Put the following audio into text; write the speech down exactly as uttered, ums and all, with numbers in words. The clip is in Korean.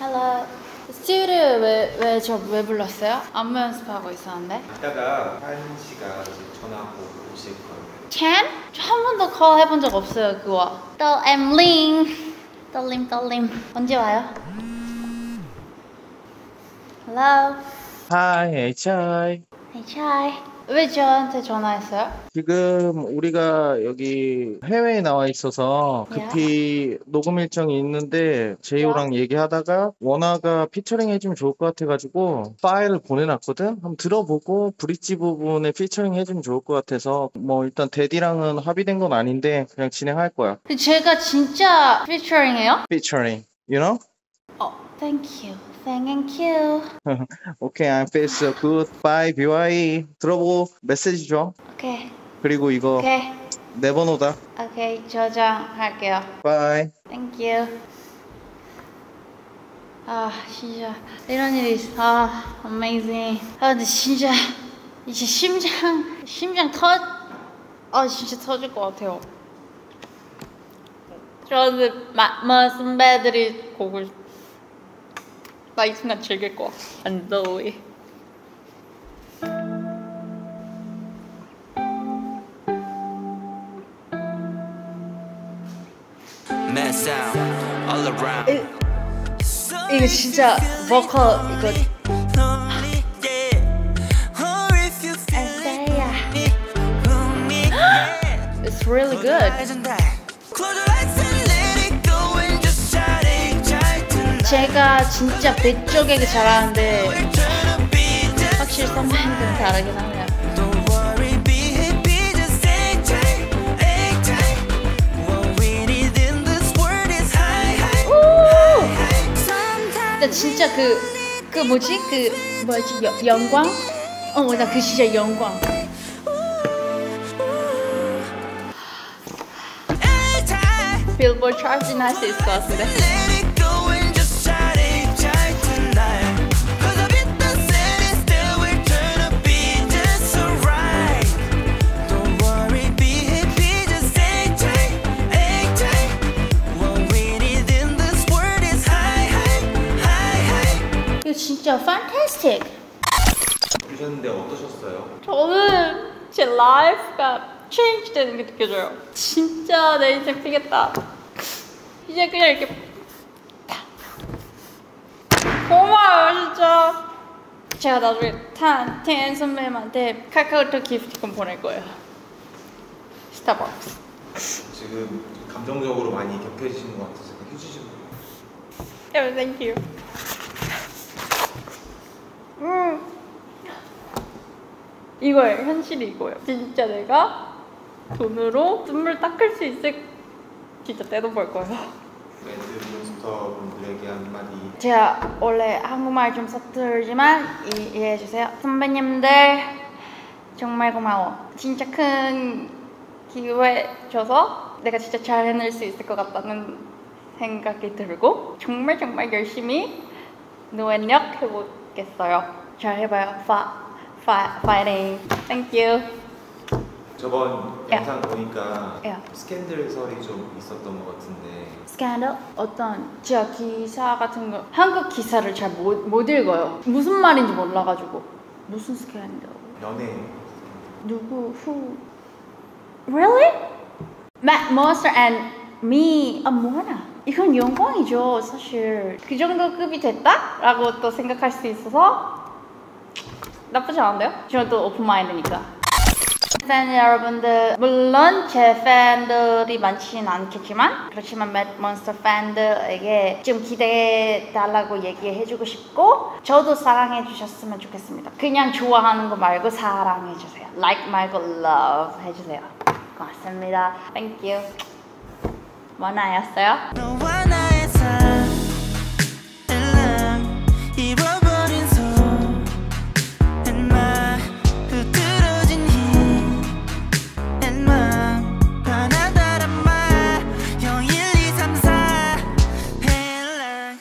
Hello. 스튜디오에 왜, 왜 저 왜 불렀어요? 안무 연습하고 있었는데. 이따가 하은 씨가 전화하고 오실 거예요. Can? 저 한 번도 call 해본 적 없어요, 그거. 떨림, 떨림, 떨림. 언제 와요? Hello. Hi, 에이치아이. Hi. 왜 저한테 전화했어요? 지금 우리가 여기 해외에 나와 있어서 급히 녹음 일정이 있는데 제이오랑 얘기하다가 원아가 피처링 해주면 좋을 것 같아가지고 파일을 보내놨거든? 한번 들어보고 브릿지 부분에 피처링 해주면 좋을 것 같아서 뭐 일단 데디랑은 합의된 건 아닌데 그냥 진행할 거야. 제가 진짜 피처링해요? 피처링, you know? 어, thank you. Thank you. Okay, I feel so good. Bye, 비와이. 들어보고 메시지 줘. 오케이. 그리고 이거 오케이. 내 번호다. 오케이, 저장할게요. Bye. Thank you. 아, 진짜 이런 일이 있어. 아, amazing. 아, 근데 진짜 이제 심장 심장 터, 아, 진짜 터질 것 같아요. 저는 마 선배들이 곡을 나 이 순간 즐길 거야. 안 더위. 이거 진짜 보컬 이거. It's really good. 제가 진짜 배 쪽에 잘하는데 확실히 선배님들은 다르긴 하네요. 근데 진짜 그, 그 뭐지? 그 뭐지? 여, 영광? 어, 나 그 진짜 영광. 빌보드 차트에 할 수 있을 것 같은데. 진짜 fantastic. 보셨는데 어떠셨어요? 저는 제 라이프가 change 되는 게 느껴져요. 진짜 내 인생 피겠다. 이제 그냥 이렇게 고마워요 진짜. 제가 나중에 탄, 텐 선배님한테 카카오톡 기프티콘 보낼 거예요. 스타벅스. 지금 감정적으로 많이 격해지시는 것 같아서 해주시면 Yeah, thank you. 음. 이거예요. 현실이 이거예요. 진짜 내가 돈으로 눈물 닦을 수 있을 진짜 떼돈 벌 거예요. 멘트 몬스터 분들에게 한마디. 제가 원래 한국말 좀 서툴지만 이해해주세요. 선배님들 정말 고마워. 진짜 큰 기회 줘서 내가 진짜 잘 해낼 수 있을 것 같다는 생각이 들고 정말 정말 열심히 노력해보 겠어요. 잘 해봐요. 파, 파, 파이팅. Thank you. 저번 야. 영상 보니까 야. 스캔들설이 좀 있었던 것 같은데. 스캔들? 어떤 제가 기사 같은 거 한국 기사를 잘 못 못 읽어요. 무슨 말인지 몰라가지고. 무슨 스캔들? 연애. 누구? Who? Really? Matt Monster and me. 아 뭐하나? 이건 영광이죠. 사실 그 정도 급이 됐다? 라고 또 생각할 수 있어서 나쁘지 않은데요? 저는 또 오픈마인드니까. 팬 여러분들, 물론 제 팬들이 많지는 않겠지만 그렇지만 맷몬스터 팬들에게 좀 기대해달라고 얘기해주고 싶고 저도 사랑해주셨으면 좋겠습니다. 그냥 좋아하는 거 말고 사랑해주세요. Like 말고 love 해주세요. 고맙습니다. Thank you. 원아였어요?